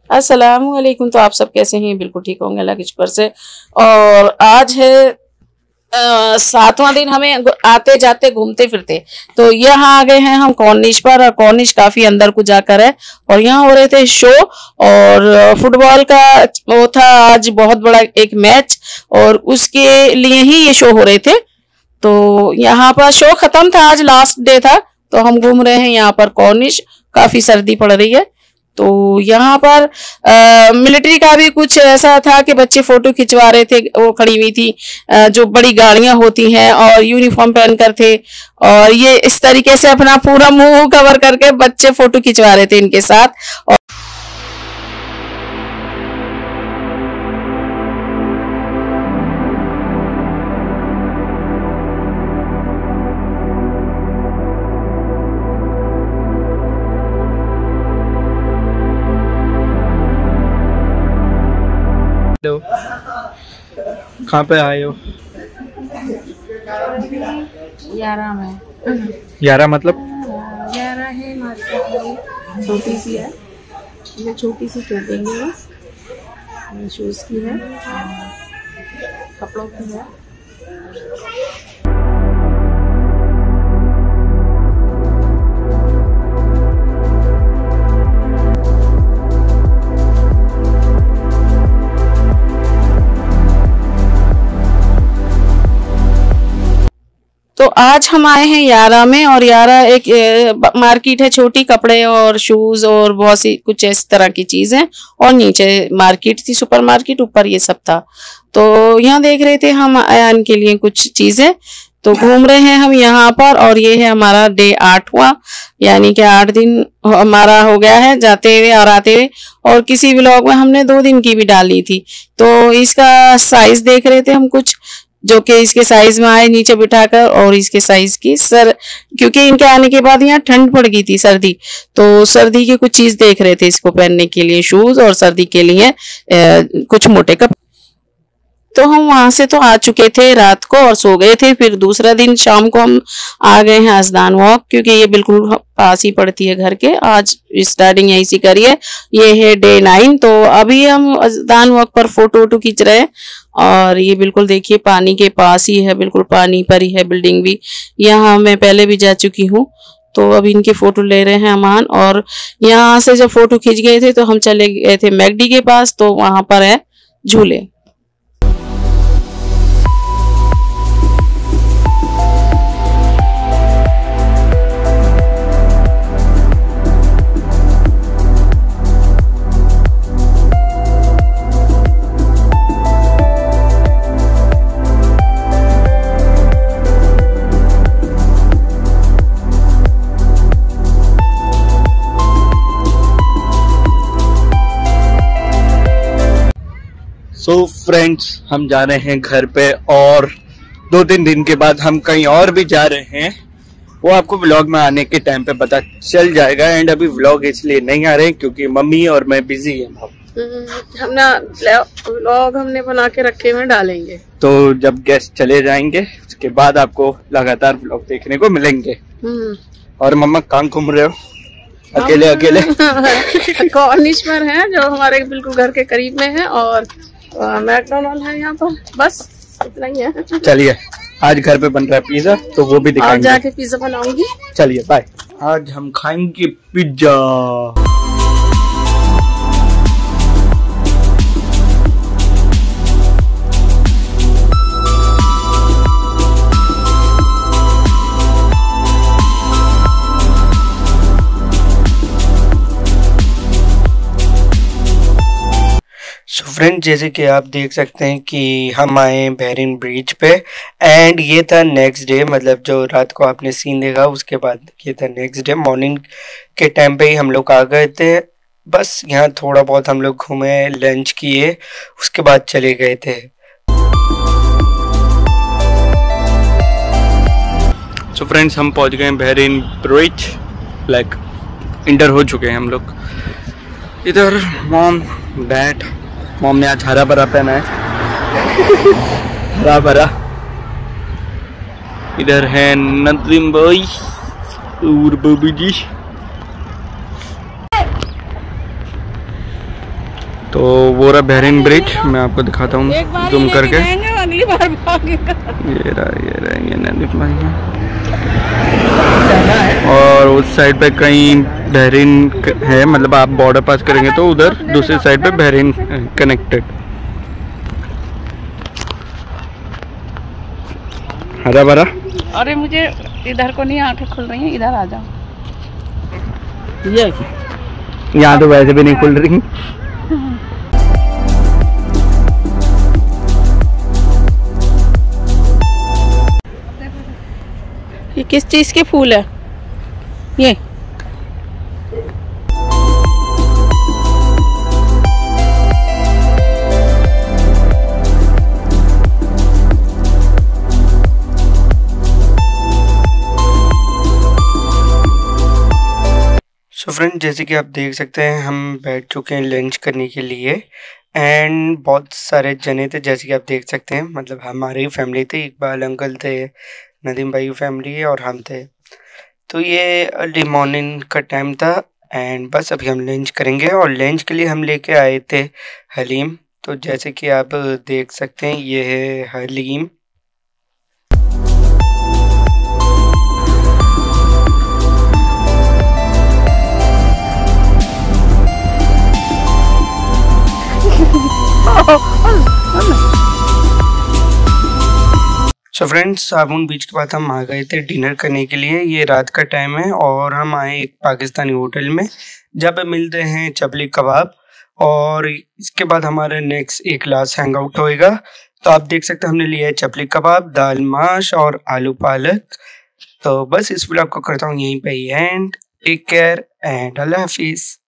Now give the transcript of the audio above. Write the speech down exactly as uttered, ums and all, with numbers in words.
अस्सलाम वालेकुम। तो आप सब कैसे हैं? बिल्कुल ठीक होंगे अल्लाह के शुक्र से। और आज है सातवां दिन, हमें आते जाते घूमते फिरते तो यहाँ आ गए हैं हम कॉर्निश पर। और कॉर्निश काफी अंदर को जाकर है और यहाँ हो रहे थे शो और फुटबॉल का वो था आज बहुत बड़ा एक मैच और उसके लिए ही ये शो हो रहे थे। तो यहाँ पर शो खत्म था, आज लास्ट डे था। तो हम घूम रहे हैं यहाँ पर कॉर्निश। काफी सर्दी पड़ रही है तो यहाँ पर आ, मिलिट्री का भी कुछ ऐसा था कि बच्चे फोटो खिंचवा रहे थे। वो खड़ी हुई थी आ, जो बड़ी गाड़ियां होती हैं और यूनिफॉर्म पहन कर थे और ये इस तरीके से अपना पूरा मुंह कवर करके बच्चे फोटो खिंचवा रहे थे इनके साथ। और कहाँ पे आए हो? यारा में। यारा मतलब? यारा है मार्केट, छोटी सी है, ये छोटी सी शॉपिंग है, बस शूज की है, कपड़ों की है। तो आज हम आए हैं यारा में और यारा एक मार्केट है, छोटी, कपड़े और शूज और बहुत सी कुछ इस तरह की चीजें। और नीचे मार्केट थी, सुपर मार्केट, ऊपर ये सब था। तो यहाँ देख रहे थे हम आयान के लिए कुछ चीजें। तो घूम रहे हैं हम यहाँ पर और ये है हमारा डे आठवां, यानी कि आठ दिन हमारा हो गया है जाते हुए और आते हुए। और किसी व्लॉग में हमने दो दिन की भी डाली थी। तो इसका साइज देख रहे थे हम कुछ, जो कि इसके साइज में आए नीचे बिठाकर। और इसके साइज की सर, क्योंकि इनके आने के बाद यहाँ ठंड पड़ गई थी, सर्दी, तो सर्दी की कुछ चीज देख रहे थे इसको पहनने के लिए, शूज, और सर्दी के लिए ए, कुछ मोटे कपड़े। तो हम वहां से तो आ चुके थे रात को और सो गए थे। फिर दूसरा दिन शाम को हम आ गए हैं अजदान वॉक, क्योंकि ये बिल्कुल पास ही पड़ती है घर के। आज स्टार्टिंग यहीं से करी है। ये है डे नाइन। तो अभी हम अजदान वॉक पर फोटो वोटो खींच रहे हैं और ये बिल्कुल देखिए पानी के पास ही है, बिल्कुल पानी पर ही है बिल्डिंग भी। यहाँ मैं पहले भी जा चुकी हूँ। तो अभी इनके फोटो ले रहे हैं अमान। और यहाँ से जब फोटो खींच गए थे तो हम चले गए थे मैकडी के पास, तो वहां पर है झूले। सो so फ्रेंड्स, हम जा रहे हैं घर पे और दो तीन दिन के बाद हम कहीं और भी जा रहे हैं। वो आपको व्लॉग में आने के टाइम पे पता चल जाएगा। एंड अभी व्लॉग इसलिए नहीं आ रहे हैं क्योंकि मम्मी और मैं बिजी हैं। हम ना व्लॉग हमने बना के रखे हुए डालेंगे, तो जब गेस्ट चले जाएंगे उसके बाद आपको लगातार व्लॉग देखने को मिलेंगे। और मम्मा कहाँ घूम रहे हो अकेले अकेले? कॉर्निश पर है जो हमारे बिल्कुल घर के करीब में है और मैकडोनल्ड है यहाँ पर, बस इतना ही है। चलिए, आज घर पे बन रहा है पिज्जा, तो वो भी दिखाएंगे। आज जाके पिज्जा बनाऊंगी। चलिए बाय। आज हम खाएंगे पिज्जा। सो फ्रेंड, जैसे कि आप देख सकते हैं कि हम आए बहरीन ब्रिज पे एंड ये था नेक्स्ट डे, मतलब जो रात को आपने सीन देखा उसके बाद ये था नेक्स्ट डे। मॉर्निंग के टाइम पे ही हम लोग आ गए थे। बस यहाँ थोड़ा बहुत हम लोग घूमे, लंच किए, उसके बाद चले गए थे। सो फ्रेंड्स, हम पहुँच गए बहरीन ब्रिज, लाइक इंटर हो चुके हैं हम लोग। इधर मॉम, डैड, मॉम ने आज हरा भरा पहना है हरा भरा। इधर है नदीम भाई और बबी जी। तो वो रहा बहरीन ब्रिज, मैं आपको दिखाता हूँ जूम करके। अगली बार भागेगा। ये रहा ये रहा ये नदी और उस साइड पे कहीं बहरीन है, मतलब आप बॉर्डर पास करेंगे तो उधर दूसरी साइड पे बहरीन कनेक्टेड। हरा भरा। अरे मुझे इधर को नहीं, आंखें खुल रही हैं, इधर आ जाओ। यहाँ तो वैसे भी नहीं खुल रही। ये किस चीज के फूल है ये? सो फ्रेंड, जैसे कि आप देख सकते हैं हम बैठ चुके हैं लंच करने के लिए एंड बहुत सारे जने थे, जैसे कि आप देख सकते हैं, मतलब हमारी ही फैमिली थी। इकबाल अंकल थे, नदीम भाई फैमिली है और हम थे। तो ये अर्ली मॉर्निंग का टाइम था एंड बस अभी हम लंच करेंगे और लंच के लिए हम लेके आए थे हलीम। तो जैसे कि आप देख सकते हैं ये है हलीम। सो फ्रेंड्स, साबुन बीच के बाद हम आ गए थे डिनर करने के लिए। ये रात का टाइम है और हम आए एक पाकिस्तानी होटल में जहाँ पे मिलते हैं चपली कबाब और इसके बाद हमारा नेक्स्ट एक क्लास हैंग आउट होएगा। तो आप देख सकते हैं हमने लिया है चपली कबाब, दाल माश और आलू पालक। तो बस इस व्लॉग को करता हूँ यहीं पे एंड। टेक केयर एंड अल्लाह हाफिज़।